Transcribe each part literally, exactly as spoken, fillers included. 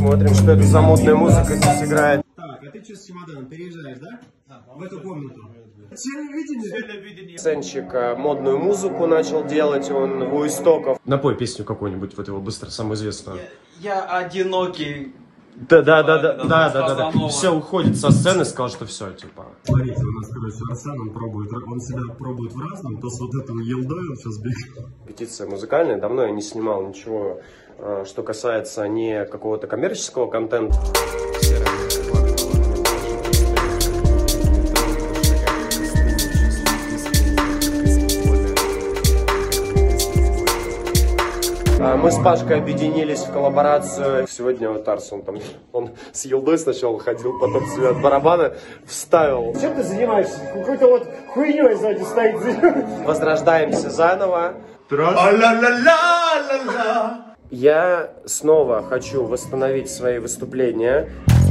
Посмотрим, что это за модная музыка здесь играет. Так, а ты что с чемоданом? Переезжаешь, да? В эту комнату. Телевидение. Сенчик модную музыку начал делать, он у истоков. Напой песню какую-нибудь, вот его быстро, самую известную. Я, я одинокий. Да, да, да, да, да, да, да, да. Все уходит со сцены, сказал, что все, типа. Смотрите, у нас, короче, Арсен, он пробует, он себя пробует в разном, то с вот этого елдой он сейчас бегает. Репетиция музыкальная, давно я не снимал ничего, что касается не какого-то коммерческого контента. Мы с Пашкой объединились в коллаборацию. Сегодня вот Арс, он там, он с елдой сначала ходил, потом себе от барабана вставил. Чем ты занимаешься? Какой-то вот хуйней сзади стоит. Возрождаемся заново. Я снова хочу восстановить свои выступления.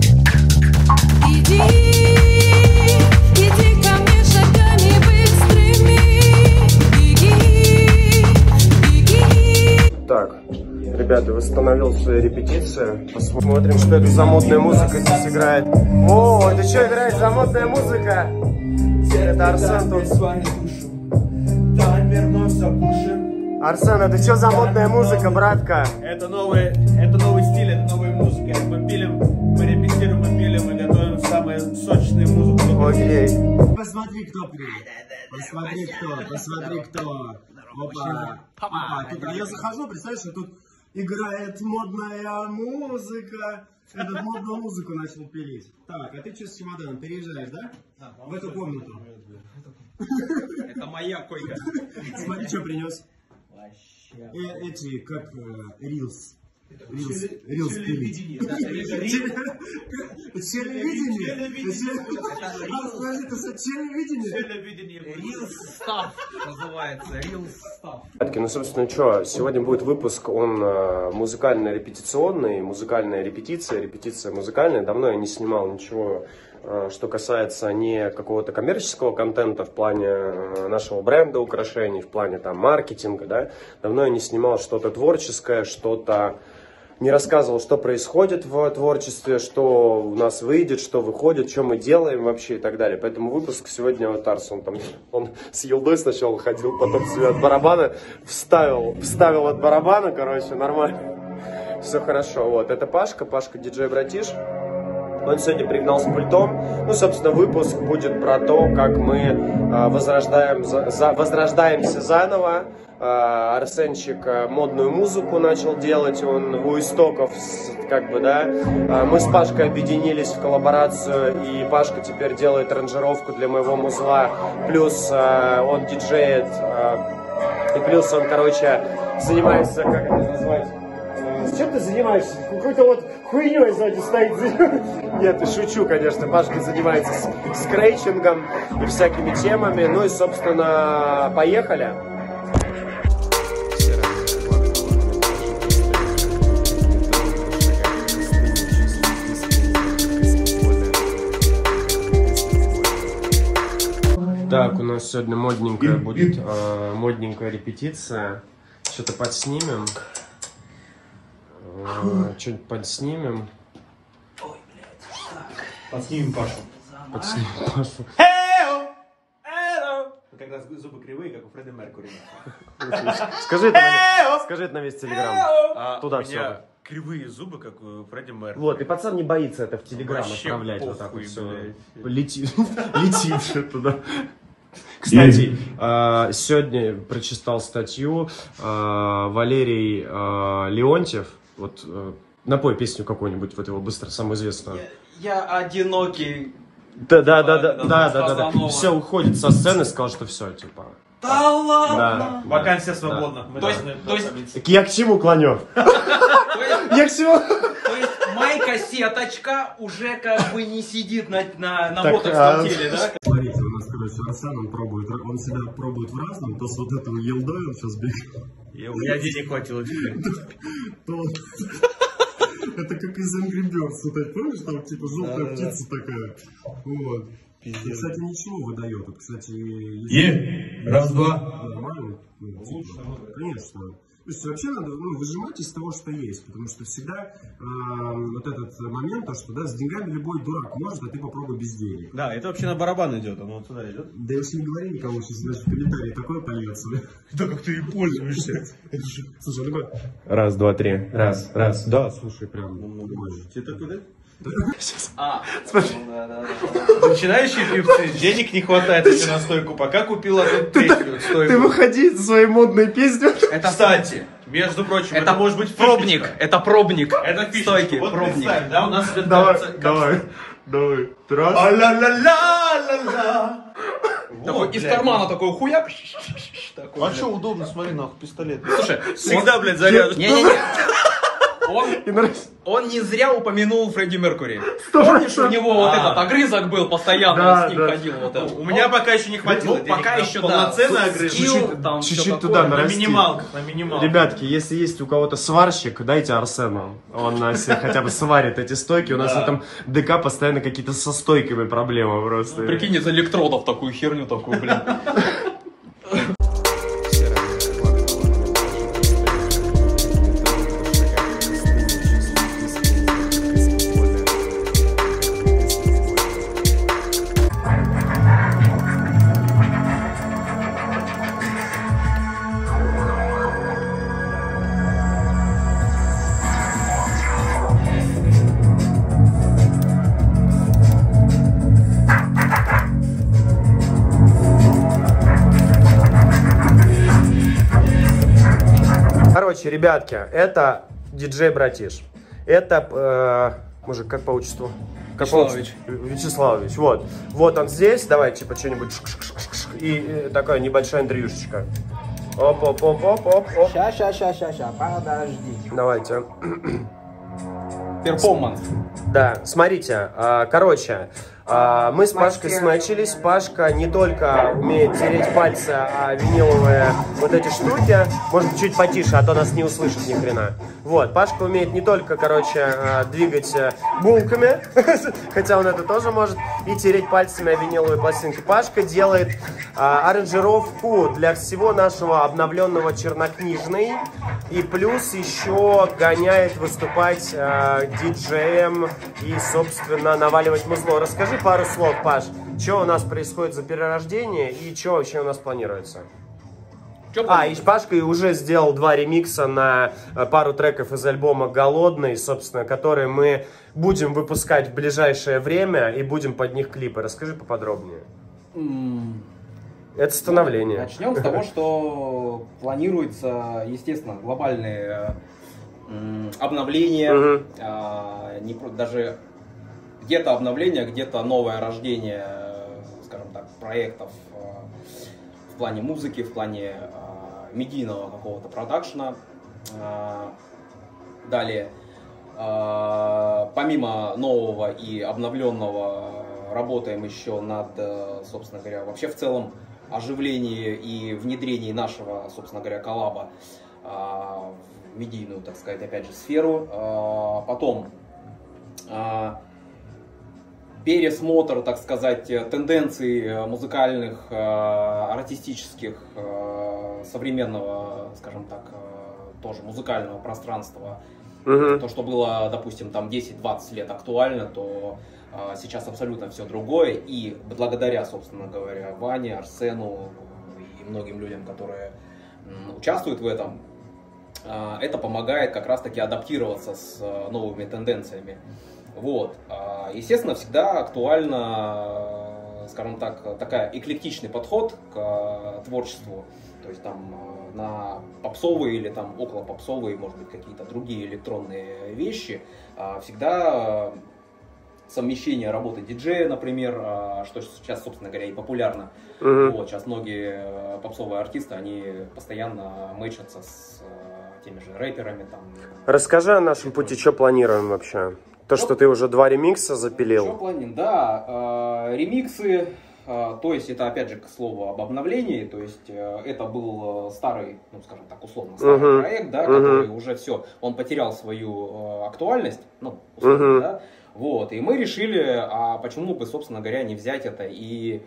Иди, иди ко мне шагами быстрыми. Беги, беги. Так, ребята, восстановил свои репетиции. Посмотрим, что это за модная музыка здесь играет. О, это что играет за модная музыка? Это Арсен тут. Арсен, это что за модная музыка, братка? Это новый, это новый стиль, это новая музыка. Мы пилим, мы репетируем, мы пилим, мы готовим самые сочные музыку. Окей. Посмотри, кто приедет. Посмотри, кто, посмотри, кто. Опа. Опа. Тут, а я захожу, представляешь, что тут играет модная музыка. Этот модную музыку начал пилить. Так, а ты что с чемоданом? Переезжаешь, да? Да. В эту комнату. Это моя койка. Смотри, что принес. Э, эти, как рилс. Рилс. Рилс пилить. Телевидение? Скажи, это за телевидение? Real Stuff называется. Real Stuff. Ну, собственно, что, сегодня будет выпуск, он музыкально-репетиционный, музыкальная репетиция, репетиция музыкальная. Давно я не снимал ничего, что касается не какого-то коммерческого контента в плане нашего бренда, украшений, в плане там маркетинга, да. Давно я не снимал что-то творческое, что-то... Не рассказывал, что происходит в творчестве, что у нас выйдет, что выходит, что мы делаем вообще и так далее. Поэтому выпуск сегодня вот Арс, он там, он с елдой сначала ходил, потом себе от барабана вставил, вставил от барабана, короче, нормально. Все хорошо, вот, это Пашка, Пашка диджей-братиш. Он сегодня пригнал с пультом. Ну, собственно, выпуск будет про то, как мы э, возрождаем, за, за, возрождаемся заново. Э, Арсенчик модную музыку начал делать, он у истоков, как бы, да. Э, мы с Пашкой объединились в коллаборацию, и Пашка теперь делает аранжировку для моего музла. Плюс э, он диджеет, э, и плюс он, короче, занимается, как это назвать? Чем ты занимаешься? Какой-то вот хуйней сзади стоит. Нет, я шучу, конечно. Пашка занимается с скретчингом и всякими темами. Ну и, собственно, поехали. Так, у нас сегодня модненькая будет, э, модненькая репетиция. Что-то подснимем. Что-нибудь подснимем. Ой, блядь. Подснимем Пашу. Подснимем Пашу. Когда зубы кривые, как у Фредди Меркьюри. Скажи это, на, скажи это на весь Телеграм. А Туда у меня все. кривые зубы, как у Фредди Меркьюри. Вот, и пацан не боится это в Телеграм Вообще отправлять. похуй, Вот так вот все. блядь. Летит. Летит туда. Кстати, э, сегодня прочитал статью э, Валерий э, Леонтьев. Вот, э, напой песню какую-нибудь, вот его быстро, самую известную. Я, я одинокий. Да, да, да, да, да, да, да, да. Все уходит со сцены, сказал, что все, типа. Да ладно. Да. Вакансия свободна. То есть, то есть, Так я к чему клоню? Я к чему? то есть майка сеточка уже как бы не сидит на, на, на ботоксном теле, да? Смотрите, у нас, короче, Арсен, он пробует, он себя пробует в разном, то с вот этого елдой он сейчас бегает. И у меня денег хватило теперь. Это как из Angry Birds, вот, помнишь, там типа желтая птица такая. Вот. Кстати, ничего выдает. Кстати, Е, раз, два. Нормально. Конечно. То есть вообще надо ну, выжимать из того, что есть, потому что всегда э, вот этот момент, то, что да, с деньгами любой дурак может, а ты попробуй без денег. Да, это вообще на барабан идет, оно вот сюда идет. Да если не говори никому, сейчас даже в комментарии такое польется. Да как ты и пользуешься. Слушай, ну Раз, два, три. Раз, раз. да, слушай, прям. Тебе так куда? А, Смотри. Начинающие певцы, денег не хватает еще на стойку, пока купила тут третью стойку. Ты выходи со своей модной песней. это Кстати, между прочим, Это может быть пробник, фишечка. это пробник. Это фишечка. Стойки, Вот пробник. представь, да, у нас идет Давай, кажется, давай, давай. Раз. А-ля-ля-ля-ля-ля. Такой, Вот, из блядь. кармана такой хуяк. Такой, А блядь. что удобно, смотри, нахуй, пистолет. Слушай, Всегда, блядь, заряжен. Не-не-не. Он, И нравится. он не зря упомянул Фредди Меркьюри. Сто Помнишь, у процентов. него вот А. этот огрызок был, постоянно Да, с ним да. ходил. Вот это. У меня пока еще не хватило Ну, денег пока на еще, да. полноценный огрызок. Скилл, Чуть-чуть- там всё чуть-чуть такое. туда На нарасти. минималках, на минималках. Ребятки, если есть у кого-то сварщик, дайте Арсену. Он на себе хотя бы сварит эти стойки. У нас в этом ДК постоянно какие-то со стойками проблемы просто. Прикинь, из электродов такую херню такую, блин. Короче, ребятки, это диджей Братиш. Это, э, мужик, как по отчеству? Как по Вячеславович. отчеству? Вячеславович, вот. Вот он здесь, давай, типа, что-нибудь шк-шк-шк-шк, и, и такая небольшая интервьюшечка. Оп-оп-оп-оп-оп. Ща, ща, ща, ща, ща, подожди. Давайте. Перформанс. Да, смотрите, а, короче, а, мы с Пашкой смачились. Пашка не только умеет тереть пальцы, а виниловые вот эти штуки. Может, чуть потише, а то нас не услышит ни хрена. Вот, Пашка умеет не только, короче, а, двигать а, булками, хотя он это тоже может, и тереть пальцами о виниловые пластинки. Пашка делает а, аранжировку для всего нашего обновленного чернокнижный. И плюс еще гоняет выступать а, диджеем и, собственно, наваливать музло. Расскажи пару слов, Паш, что у нас происходит за перерождение и что вообще у нас планируется? Чё А, и Пашка уже сделал два ремикса на э, пару треков из альбома «Голодный», собственно, которые мы будем выпускать в ближайшее время и будем под них клипы. Расскажи поподробнее. М, Это становление. Начнем с того, что планируется, естественно, глобальные м, обновления, Мгм. а, не про- даже где-то обновление, где-то новое рождение, э, скажем так, проектов э, в плане музыки, в плане э, медийного какого-то продакшена. Э, Далее, э, помимо нового и обновленного, работаем еще над, э, собственно говоря, вообще в целом оживлении и внедрении нашего, собственно говоря, коллаба э, в медийную, так сказать, опять же, сферу. Э, Потом э, пересмотр, так сказать, тенденций музыкальных, э, артистических, э, современного, скажем так, э, тоже музыкального пространства. Мгм. То, что было, допустим, там десять-двадцать лет актуально, то э, сейчас абсолютно все другое. И благодаря, собственно говоря, Ване, Арсену и многим людям, которые м, участвуют в этом, э, это помогает как раз-таки адаптироваться с э, новыми тенденциями. Вот. А, Естественно, всегда актуально, э, скажем так, такая эклектичный подход к э, творчеству. То есть там э, на попсовые или там около попсовые, может быть, какие-то другие электронные вещи. А, Всегда э, совмещение работы диджея, например, э, что сейчас, собственно говоря, и популярно. Мгм. Вот, сейчас многие э, попсовые артисты, они постоянно мэчатся с э, теми же рэперами. Там. Расскажи о нашем пути, что планируем вообще? То, что ты уже два ремикса запилил. Что планим? Да, э, ремиксы, э, то есть это опять же к слову об обновлении, то есть э, это был э, старый, ну скажем так, условно старый Мгм. проект, да, Мгм. который уже все, он потерял свою э, актуальность, ну, условно, Мгм. да, вот, и мы решили, а почему бы, собственно говоря, не взять это и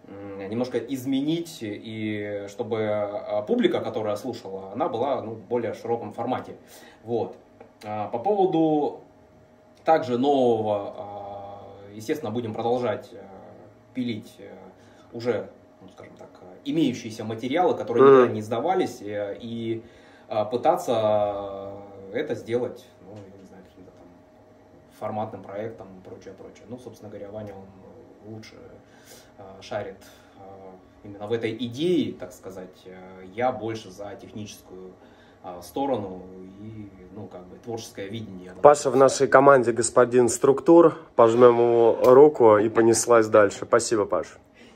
немножко изменить, и чтобы публика, которая слушала, она была ну, в более широком формате. Вот. По поводу также нового, естественно, будем продолжать пилить уже, ну, скажем так, имеющиеся материалы, которые никогда не издавались, и пытаться это сделать, ну, я не знаю, каким-то там форматным проектом и прочее, прочее. Ну, собственно говоря, Ваня, он лучше шарит именно в этой идее, так сказать. Я больше за техническую сторону и, ну, как бы, творческое видение. Паша в нашей команде господин структур. Пожмем ему руку и понеслась дальше. Спасибо, Паш.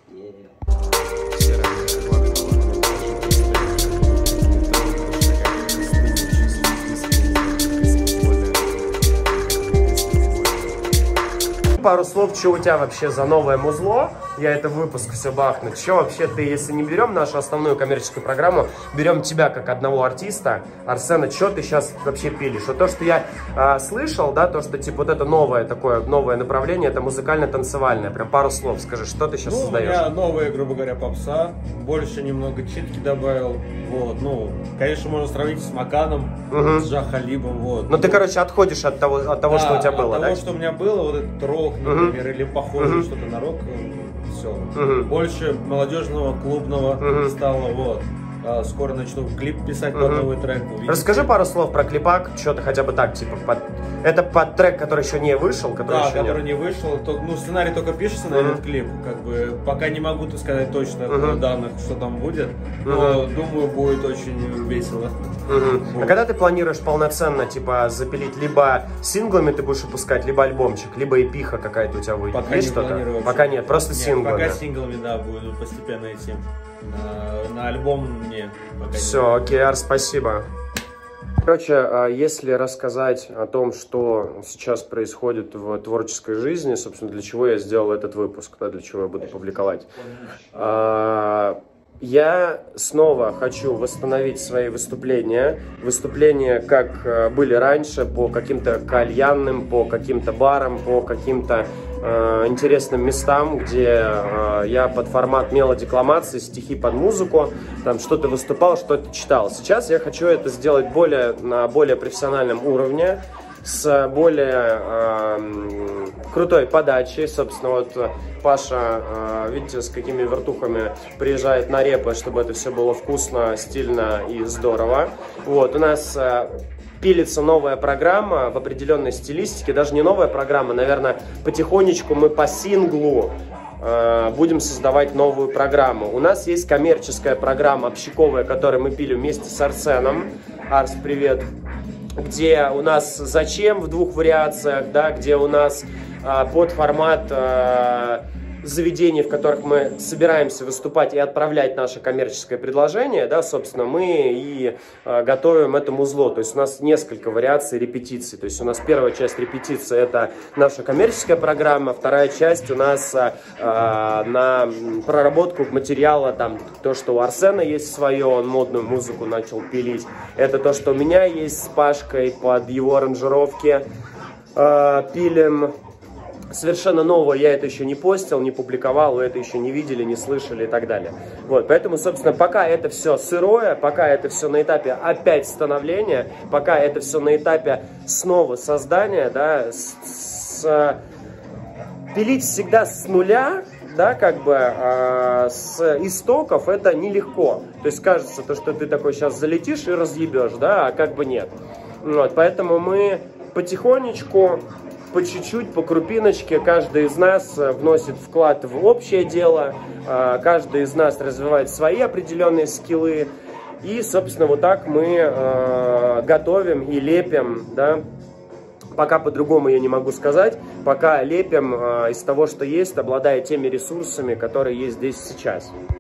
Пару слов, что у тебя вообще за новое музло? Я это выпуск все бахну. Что вообще ты, если не берем нашу основную коммерческую программу, берем тебя как одного артиста, Арсена, что ты сейчас вообще пилишь? Вот то, что я э, слышал, да, то, что типа вот это новое такое, новое направление, это музыкально-танцевальное. Прям пару слов скажи, что ты сейчас ну, создаешь? У меня новая, грубо говоря, попса, больше немного читки добавил, вот, ну, конечно, можно сравнить с Маканом, угу. с Джа Халибом, вот. Ну, ты, короче, отходишь от того, от того да, что у тебя от было, того, да? что у меня было, вот этот рок, например, uh-huh. или похоже uh-huh. что-то на рок, все. Uh-huh. Больше молодежного, клубного uh-huh. стало, вот. А, скоро начну клип писать uh-huh. под новый трек. Увидите. Расскажи пару слов про клипак, что-то хотя бы так, типа, под... это под трек, который еще не вышел, который да, еще который нет. не вышел, то, ну, сценарий только пишется uh-huh. на этот клип, как бы, пока не могу сказать точно uh-huh. данных, что там будет, но, uh-huh. думаю, будет очень весело. Uh-huh. Вот. А когда ты планируешь полноценно, типа, запилить, либо синглами ты будешь выпускать, либо альбомчик, либо эпиха какая-то у тебя выйдет? Пока Есть не что-то? планирую. Пока нет, просто нет, синглами. Пока синглами, да, буду постепенно идти. На, на альбом не. Все, окей, Арс, спасибо. Короче, если рассказать о том, что сейчас происходит в творческой жизни, собственно, для чего я сделал этот выпуск, да, для чего я буду публиковать. Я снова хочу восстановить свои выступления. Выступления, как были раньше, по каким-то кальянным, по каким-то барам, по каким-то э, интересным местам, где э, я под формат мелодикламации, стихи под музыку, там что-то выступал, что-то читал. Сейчас я хочу это сделать более, на более профессиональном уровне, с более э, крутой подачей. Собственно, вот Паша, э, видите, с какими вертухами приезжает на репы, чтобы это все было вкусно, стильно и здорово. Вот, у нас э, пилится новая программа в определенной стилистике, даже не новая программа, наверное, потихонечку мы по синглу э, будем создавать новую программу. У нас есть коммерческая программа общаковая, которую мы пилим вместе с Арсеном. Арс, привет! Где у нас «Зачем» в двух вариациях, да, где у нас а, под формат а, заведений, в которых мы собираемся выступать и отправлять наше коммерческое предложение, да, собственно, мы и а, готовим это музло. То есть у нас несколько вариаций репетиций. То есть у нас первая часть репетиции – это наша коммерческая программа, вторая часть у нас а, а, на проработку материала, там, то, что у Арсена есть свое, он модную музыку начал пилить. Это то, что у меня есть с Пашкой под его аранжировки. А, пилим совершенно нового, я это еще не постил, не публиковал, вы это еще не видели, не слышали и так далее. Вот, поэтому, собственно, пока это все сырое, пока это все на этапе опять становления, пока это все на этапе снова создания, да, с, с, пилить всегда с нуля, да, как бы э, с истоков это нелегко. То есть кажется, то, что ты такой сейчас залетишь и разъебешь, да, а как бы нет. Вот, поэтому мы потихонечку, по чуть-чуть, по крупиночке, каждый из нас вносит вклад в общее дело, каждый из нас развивает свои определенные скиллы, и, собственно, вот так мы готовим и лепим, да, пока по-другому я не могу сказать, пока лепим из того, что есть, обладая теми ресурсами, которые есть здесь сейчас.